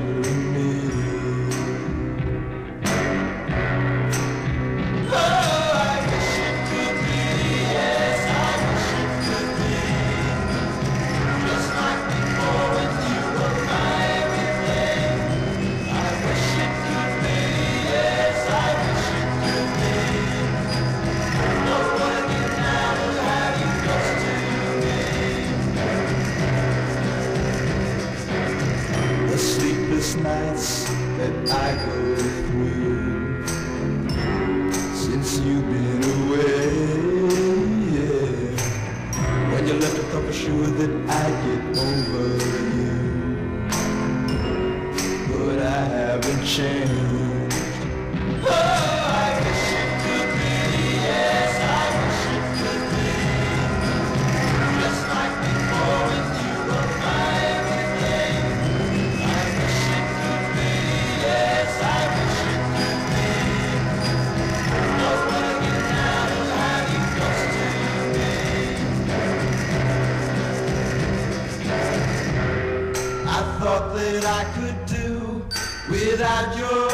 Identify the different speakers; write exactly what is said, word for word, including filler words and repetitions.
Speaker 1: me. Nights that I go through since you've been away, yeah. When you left, I thought for sure that I'd get over you, but I haven't changed. Oh, I wish it could be, yes, I wish it could be just like before with you were my everything. Thought that I could do without your